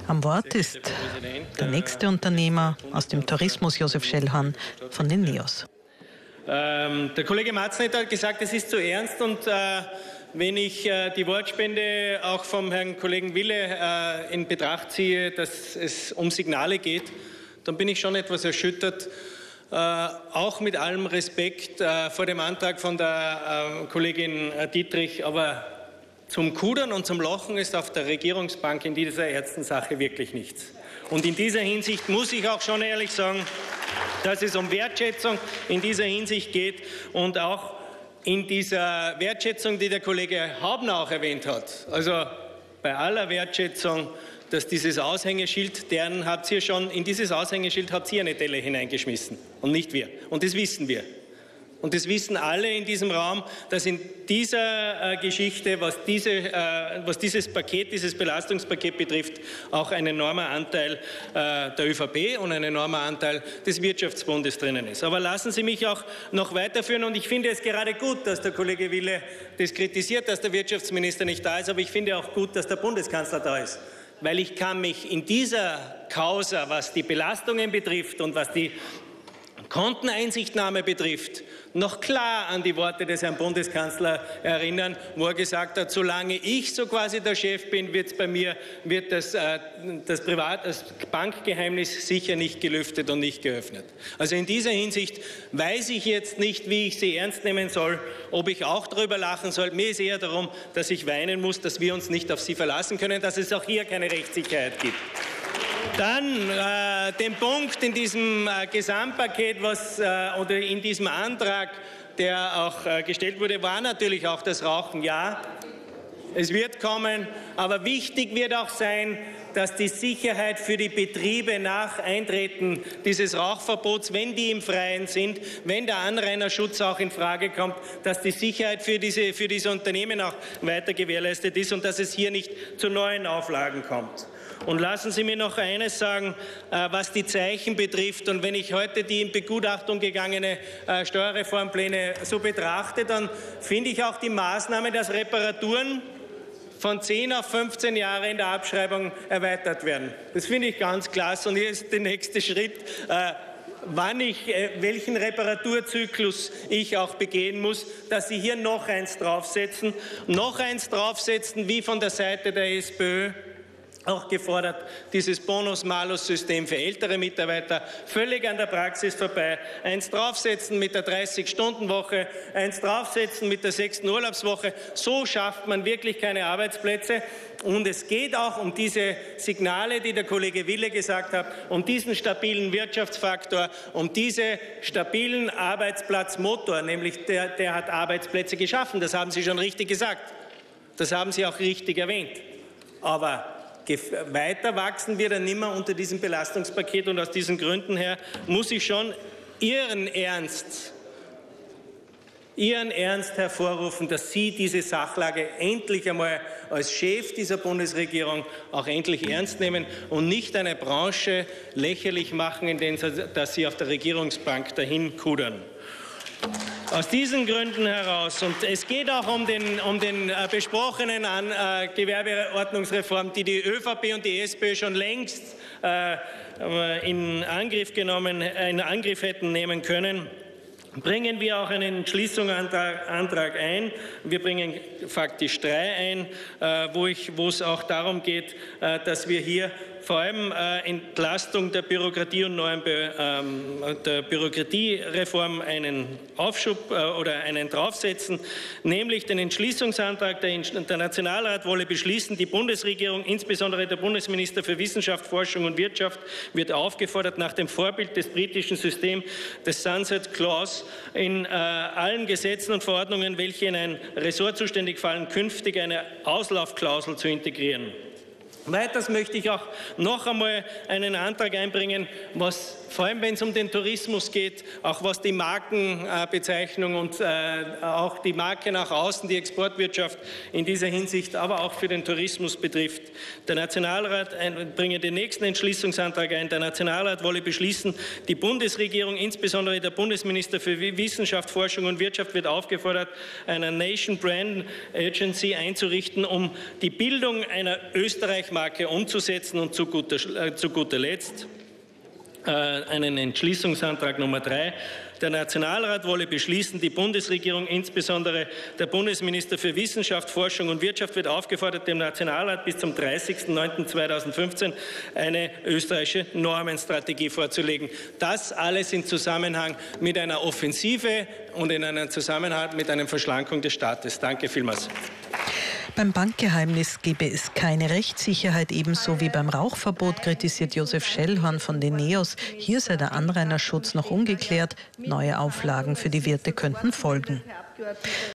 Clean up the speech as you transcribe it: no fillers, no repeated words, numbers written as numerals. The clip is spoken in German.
Am Wort ist der nächste Unternehmer aus dem Tourismus, Josef Schellhahn von den NEOS. Der Kollege Matznetter hat gesagt, es ist zu ernst, und wenn ich die Wortspende auch vom Herrn Kollegen Wille in Betracht ziehe, dass es um Signale geht, dann bin ich schon etwas erschüttert. Auch mit allem Respekt vor dem Antrag von der Kollegin Dietrich, aber zum Kudern und zum Lachen ist auf der Regierungsbank in dieser Ärztensache wirklich nichts. Und in dieser Hinsicht muss ich auch schon ehrlich sagen, dass es um Wertschätzung in dieser Hinsicht geht und auch in dieser Wertschätzung, die der Kollege Haubner auch erwähnt hat. Also bei aller Wertschätzung, dass dieses Aushängeschild, in dieses Aushängeschild habt ihr eine Delle hineingeschmissen und nicht wir. Und das wissen wir. Und das wissen alle in diesem Raum, dass in dieser Geschichte, was dieses Belastungspaket betrifft, auch ein enormer Anteil der ÖVP und ein enormer Anteil des Wirtschaftsbundes drinnen ist. Aber lassen Sie mich auch noch weiterführen, und ich finde es gerade gut, dass der Kollege Wille das kritisiert, dass der Wirtschaftsminister nicht da ist, aber ich finde auch gut, dass der Bundeskanzler da ist. Weil ich kann mich in dieser Causa, was die Belastungen betrifft und was die Konteneinsichtnahme betrifft, noch klar an die Worte des Herrn Bundeskanzlers erinnern, wo er gesagt hat, solange ich so quasi der Chef bin, wird das Bankgeheimnis sicher nicht gelüftet und nicht geöffnet. Also in dieser Hinsicht weiß ich jetzt nicht, wie ich Sie ernst nehmen soll, ob ich auch darüber lachen soll. Mir ist eher darum, dass ich weinen muss, dass wir uns nicht auf Sie verlassen können, dass es auch hier keine Rechtssicherheit gibt. Dann den Punkt in diesem Gesamtpaket, oder in diesem Antrag, der auch gestellt wurde, war natürlich auch das Rauchen. Ja, es wird kommen, aber wichtig wird auch sein, dass die Sicherheit für die Betriebe nach Eintreten dieses Rauchverbots, wenn die im Freien sind, wenn der Anrainerschutz auch in Frage kommt, dass die Sicherheit für diese Unternehmen auch weiter gewährleistet ist und dass es hier nicht zu neuen Auflagen kommt. Und lassen Sie mir noch eines sagen, was die Zeichen betrifft. Und wenn ich heute die in Begutachtung gegangene Steuerreformpläne so betrachte, dann finde ich auch die Maßnahme, dass Reparaturen von 10 auf 15 Jahre in der Abschreibung erweitert werden. Das finde ich ganz klasse. Und hier ist der nächste Schritt, welchen Reparaturzyklus ich auch begehen muss, dass Sie hier noch eins draufsetzen, wie von der Seite der SPÖ auch gefordert, dieses Bonus-Malus-System für ältere Mitarbeiter völlig an der Praxis vorbei. Eins draufsetzen mit der 30-Stunden-Woche, eins draufsetzen mit der 6. Urlaubswoche. So schafft man wirklich keine Arbeitsplätze. Und es geht auch um diese Signale, die der Kollege Wille gesagt hat, um diesen stabilen Wirtschaftsfaktor, um diesen stabilen Arbeitsplatzmotor, nämlich der hat Arbeitsplätze geschaffen. Das haben Sie schon richtig gesagt. Das haben Sie auch richtig erwähnt. Aber weiter wachsen wir dann nimmer unter diesem Belastungspaket, und aus diesen Gründen her muss ich schon Ihren Ernst hervorrufen, dass Sie diese Sachlage endlich einmal als Chef dieser Bundesregierung auch endlich ernst nehmen und nicht eine Branche lächerlich machen, indem Sie auf der Regierungsbank dahin kudern. Aus diesen Gründen heraus, und es geht auch um den besprochenen Gewerbeordnungsreform, die die ÖVP und die SPÖ schon längst in Angriff hätten nehmen können, bringen wir auch einen Entschließungsantrag ein. Wir bringen faktisch 3 ein, wo es auch darum geht, dass wir hier vor allem Entlastung der Bürokratie und der Bürokratiereform einen Aufschub oder einen draufsetzen, nämlich den Entschließungsantrag, der Nationalrat wolle beschließen, die Bundesregierung, insbesondere der Bundesminister für Wissenschaft, Forschung und Wirtschaft, wird aufgefordert, nach dem Vorbild des britischen Systems des Sunset Clause in allen Gesetzen und Verordnungen, welche in ein Ressort zuständig fallen, künftig eine Auslaufklausel zu integrieren. Weiters möchte ich auch noch einmal einen Antrag einbringen, was vor allem, wenn es um den Tourismus geht, auch was die Markenbezeichnung und auch die Marke nach außen, die Exportwirtschaft in dieser Hinsicht, aber auch für den Tourismus betrifft. Der Nationalrat bringe den nächsten Entschließungsantrag ein. Der Nationalrat wolle beschließen, die Bundesregierung, insbesondere der Bundesminister für Wissenschaft, Forschung und Wirtschaft, wird aufgefordert, eine Nation Brand Agency einzurichten, um die Bildung einer Österreich Brandmarke umzusetzen. Und zu guter Letzt einen Entschließungsantrag Nummer 3. Der Nationalrat wolle beschließen, die Bundesregierung, insbesondere der Bundesminister für Wissenschaft, Forschung und Wirtschaft, wird aufgefordert, dem Nationalrat bis zum 30.09.2015 eine österreichische Normenstrategie vorzulegen. Das alles im Zusammenhang mit einer Offensive und in einem Zusammenhang mit einer Verschlankung des Staates. Danke vielmals. Beim Bankgeheimnis gebe es keine Rechtssicherheit, ebenso wie beim Rauchverbot, kritisiert Josef Schellhorn von den NEOS. Hier sei der Anrainerschutz noch ungeklärt. Neue Auflagen für die Wirte könnten folgen.